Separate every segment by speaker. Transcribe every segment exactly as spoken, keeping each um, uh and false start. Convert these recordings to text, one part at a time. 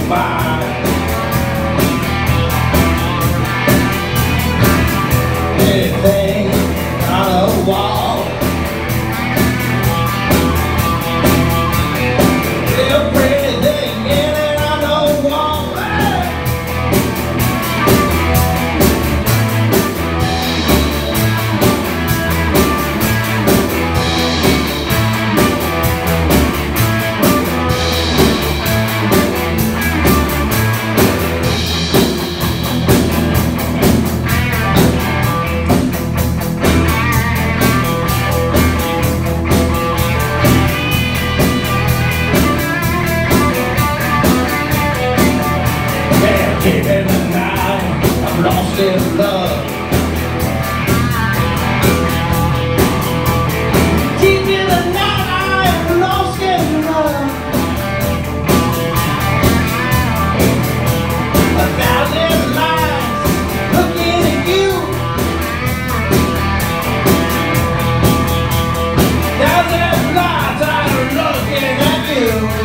Speaker 1: by. Anything on the wall, everything in it on the wall. Deep in the night, I'm lost in love. Deep in the night, I'm lost in love. A thousand lights looking at you. Thousand lights are looking at you.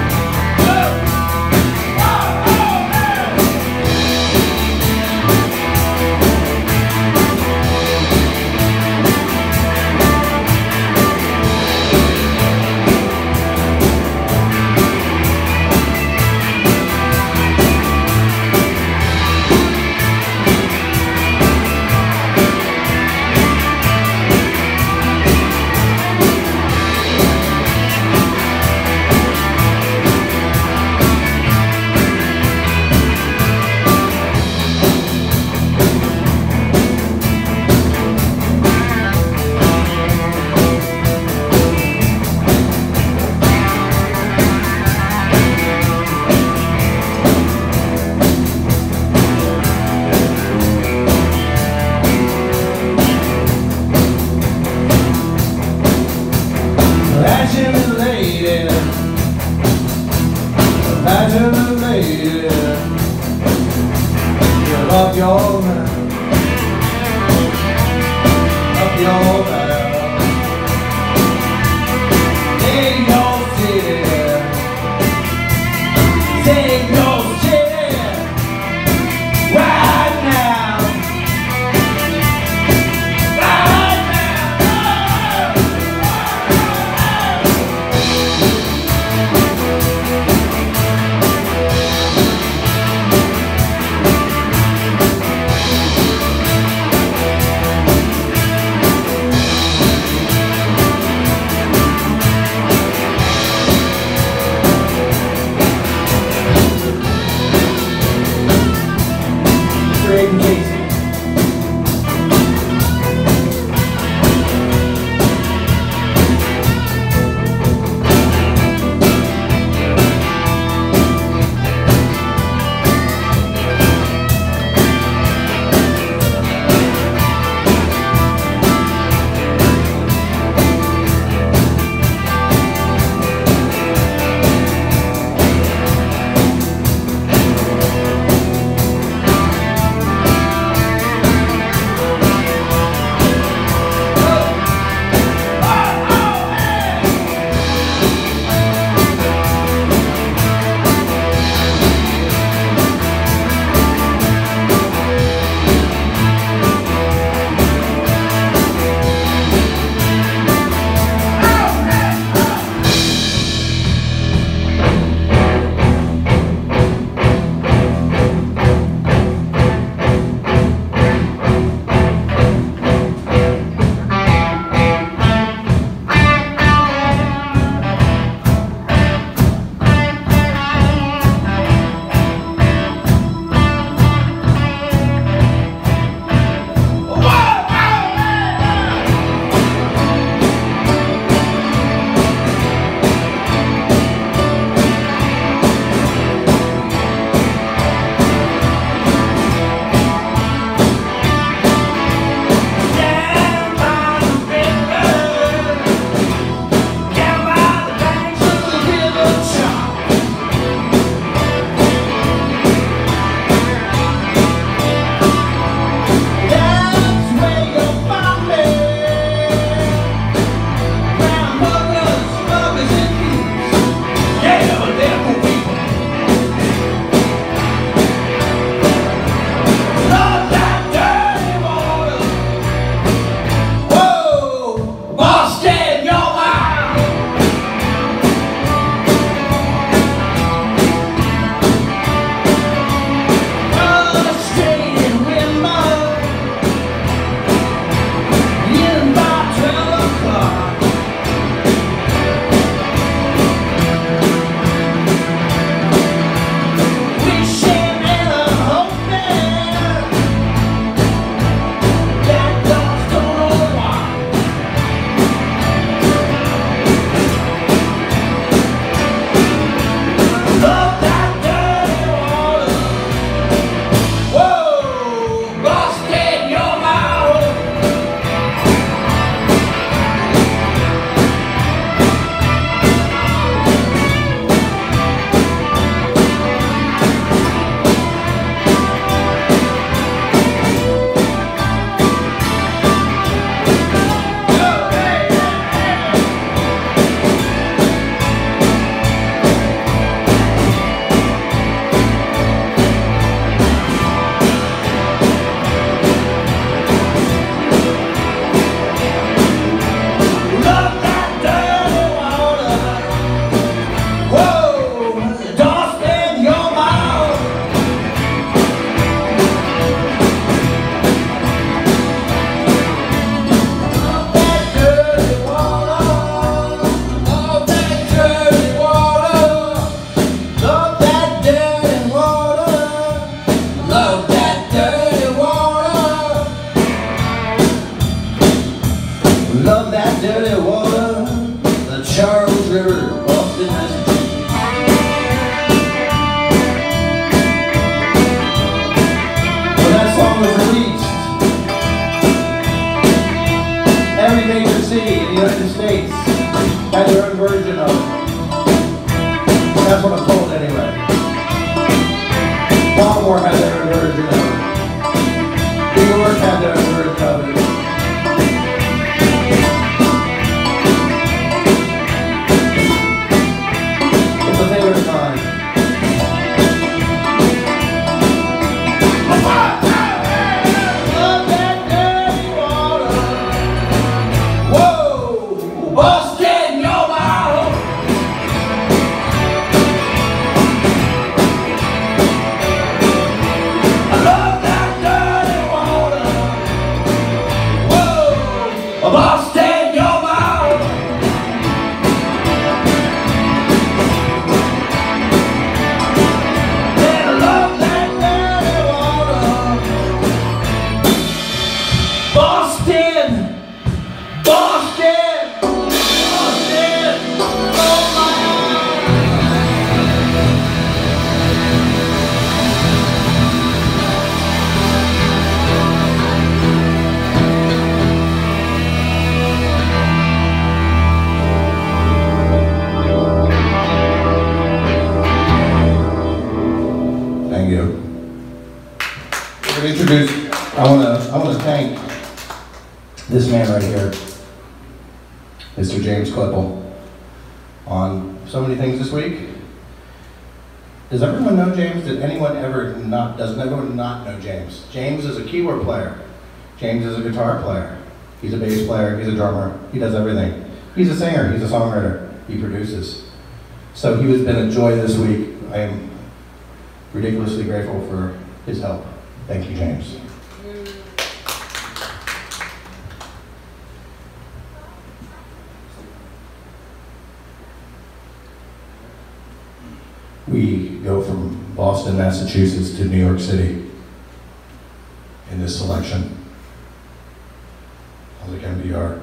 Speaker 1: Passionate lady, passionate lady, you love your man, love your man. Take your city, take your city, right now, right now. Baltimore had their version of it. New York had their version of it. It's a favorite of mine. Boston, your mouth. Then I love that dirty water. Boston, Boston, Boston, oh my. Thank you. To introduce, I want to I want to thank this man right here, Mister James Klippel, on so many things this week. Does everyone know James? Did anyone ever not? Does anyone not know James? James is a keyboard player. James is a guitar player. He's a bass player. He's a drummer. He does everything. He's a singer. He's a songwriter. He produces. So he has been a joy this week. I am ridiculously grateful for his help. Thank you, James. We go from Boston, Massachusetts to New York City in this selection. Like M D R.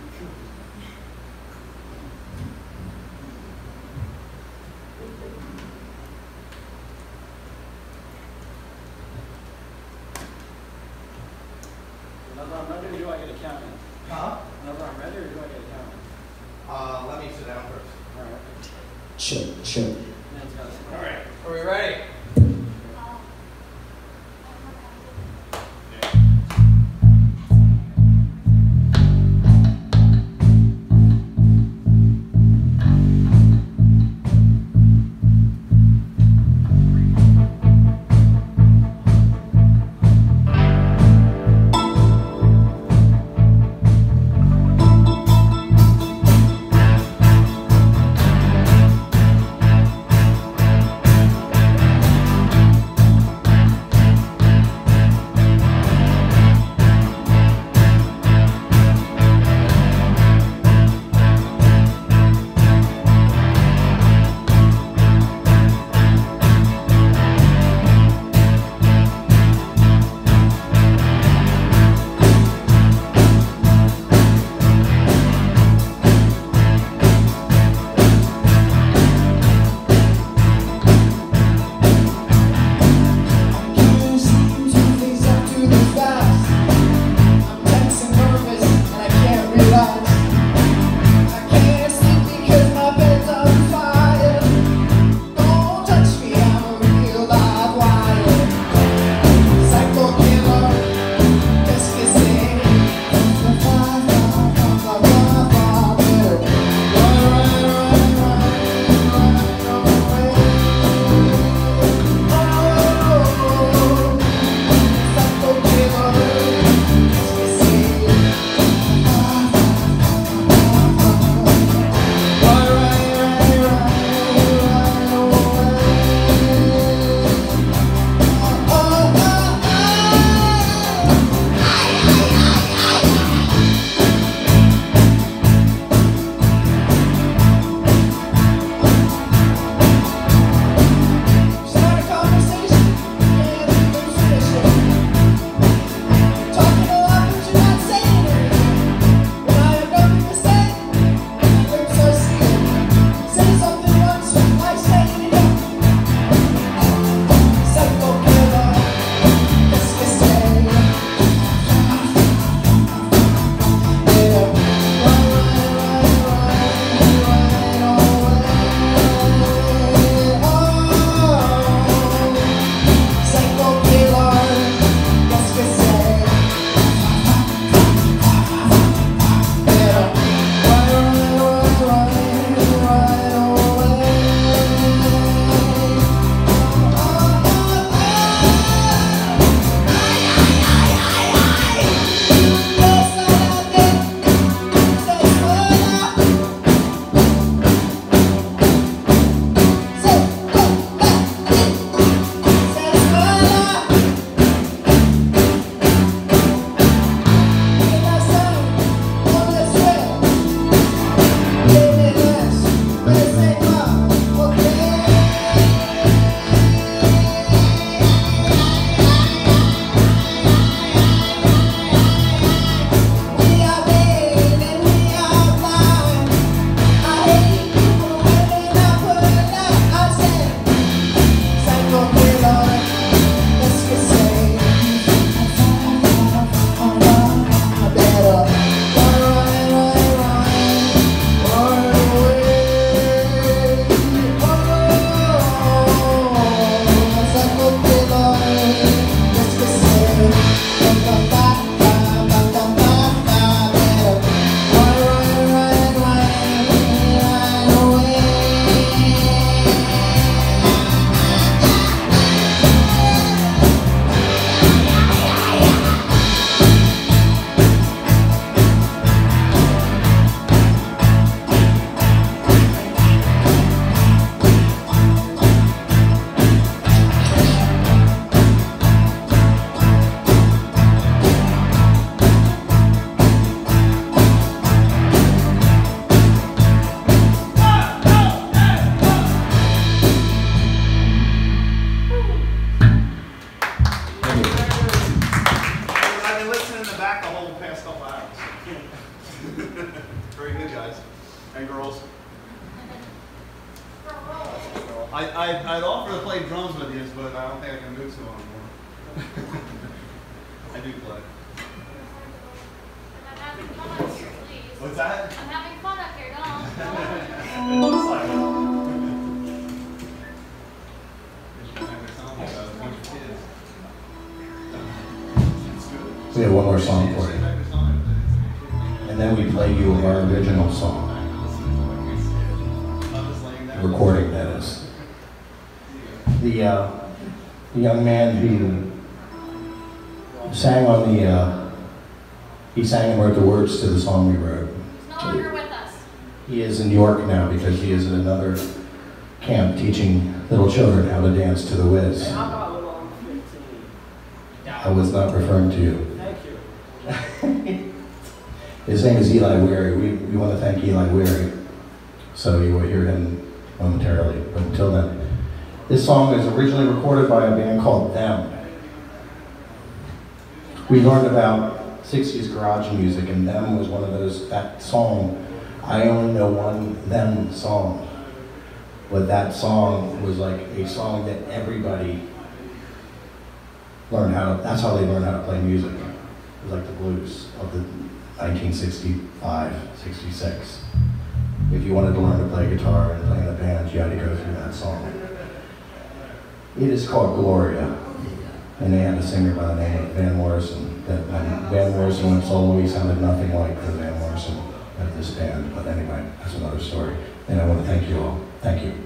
Speaker 2: Whenever I'm ready, or do I get a count in?
Speaker 1: Huh?
Speaker 2: Whenever I'm ready, or do I get a count in?
Speaker 1: Uh, let me sit down first.
Speaker 2: All right.
Speaker 3: Check, check.
Speaker 1: All right. Are we ready?
Speaker 4: Very good, guys. And girls. I, I, I'd offer to play drums with you, but I don't think I can move so anymore. I do play.
Speaker 5: I'm having fun up here, please.
Speaker 4: What's that?
Speaker 5: I'm having fun up here, don't.
Speaker 4: It looks like it.
Speaker 1: We have one more song for you. And then we play you our original song. Recording, that is. The, uh, the young man who sang on the, uh, he sang and wrote the words to the song we wrote.
Speaker 5: He's no longer with us.
Speaker 1: He is in New York now because he is in another camp teaching little children how to dance to the whiz.
Speaker 2: How about a little on fifteen?
Speaker 1: I was not referring to you.
Speaker 2: Thank you.
Speaker 1: His name is Eli Weary. We, we want to thank Eli Weary. So you will hear him momentarily. But until then, this song is originally recorded by a band called Them. We learned about sixties garage music, and Them was one of those, that song, I only know one Them song. But that song was like a song that everybody learned how to, that's how they learned how to play music. It was like the blues of the nineteen sixty-five, sixty-six. If you wanted to learn to play guitar and play in a band, you had to go through that song. It is called Gloria, and they had a singer by the name of Van Morrison. That when Van Morrison went solo, he sounded nothing like the Van Morrison of this band. But anyway, that's another story. And I want to thank you all. Thank you.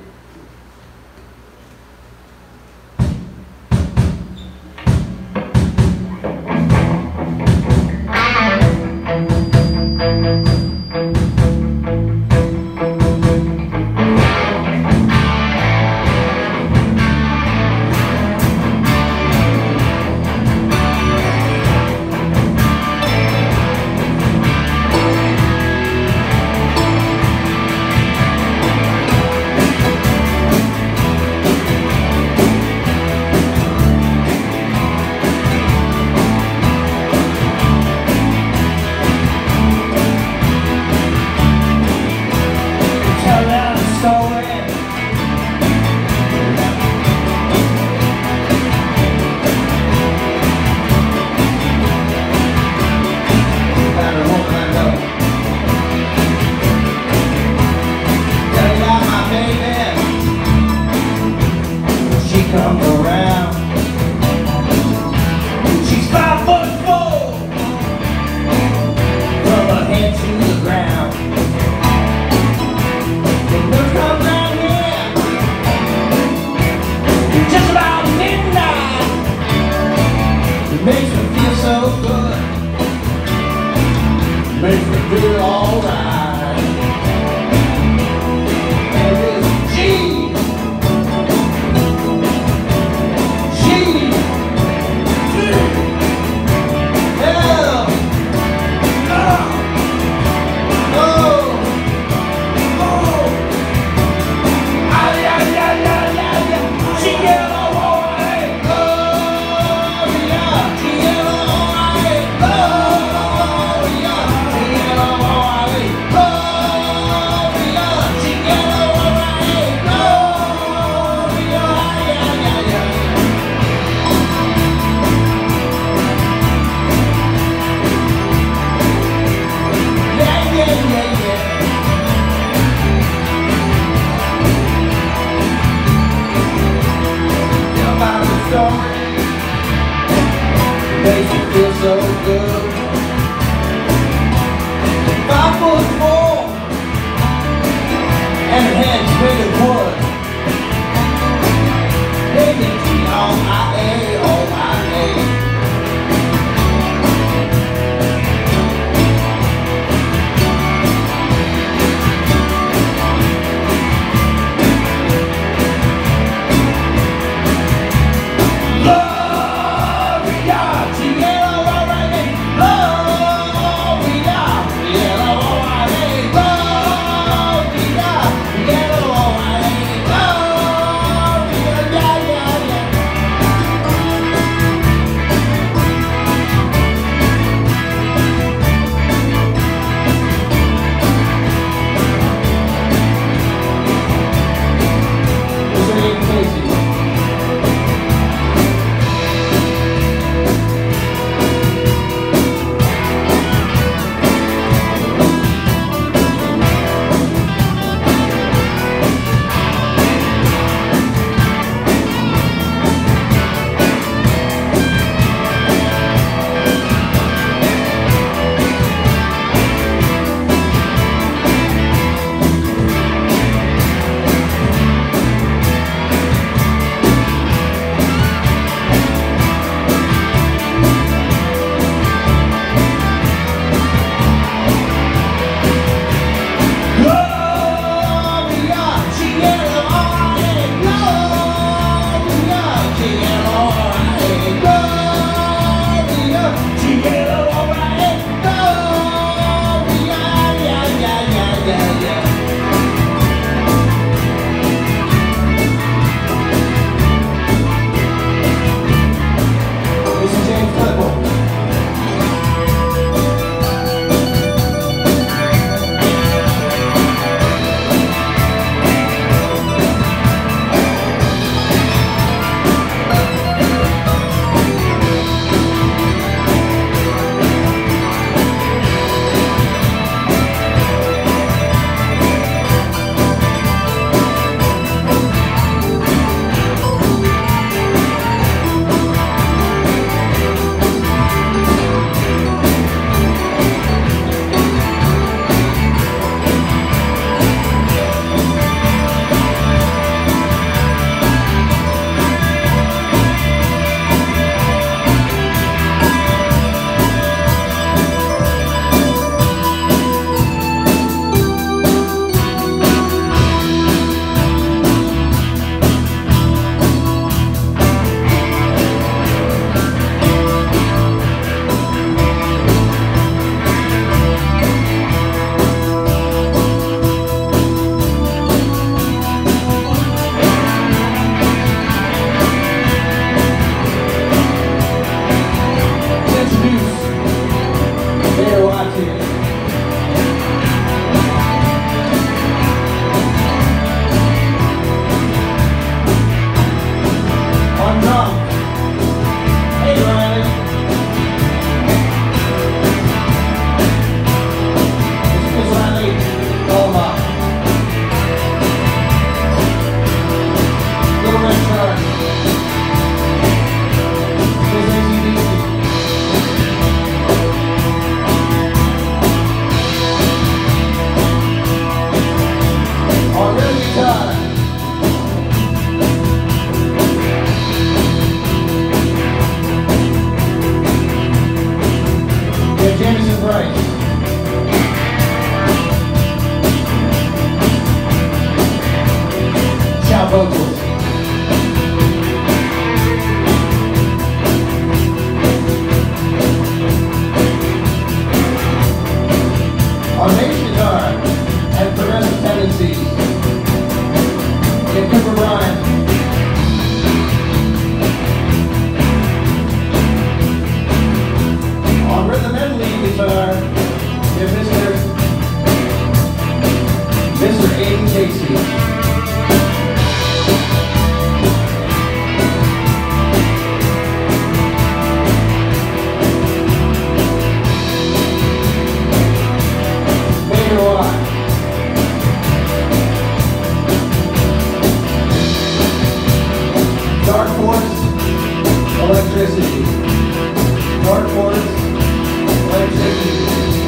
Speaker 1: City. Dark Forest, Flame City.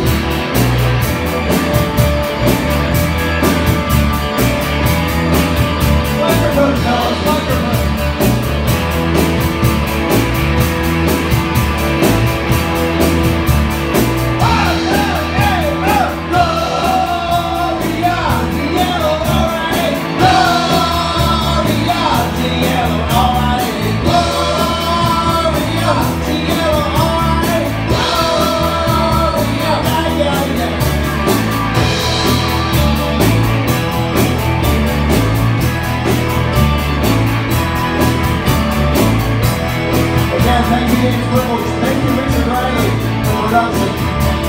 Speaker 1: Microphone, fellas, microphone. Thank you, James Whipple. Thank you, Richard Riley, for production.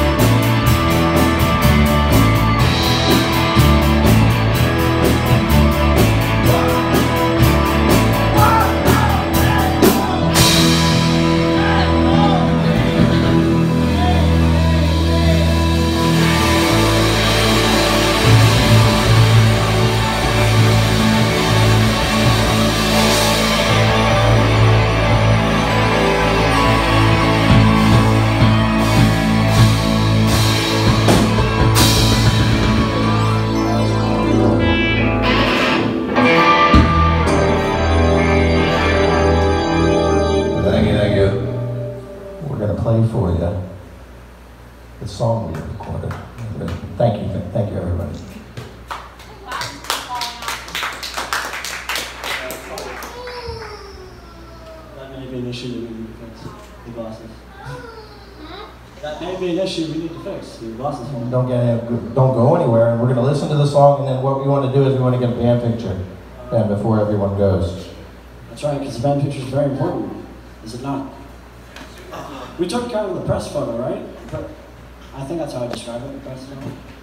Speaker 1: Thank you, thank you. We're going to play for you the song we recorded. Thank you, thank you, everybody.
Speaker 5: Glasses keep falling off.
Speaker 3: That may be an issue that we need to fix. The glasses.
Speaker 5: Hmm?
Speaker 3: That may be an issue we need to fix. The glasses.
Speaker 1: Don't get don't go anywhere, and we're going to listen to the song, and then what we want to do is we want to get a band picture, and before everyone goes.
Speaker 3: That's right, because the band picture is very important. Is it not? We took kind of the press photo, right? But I think that's how I describe it, the press photo.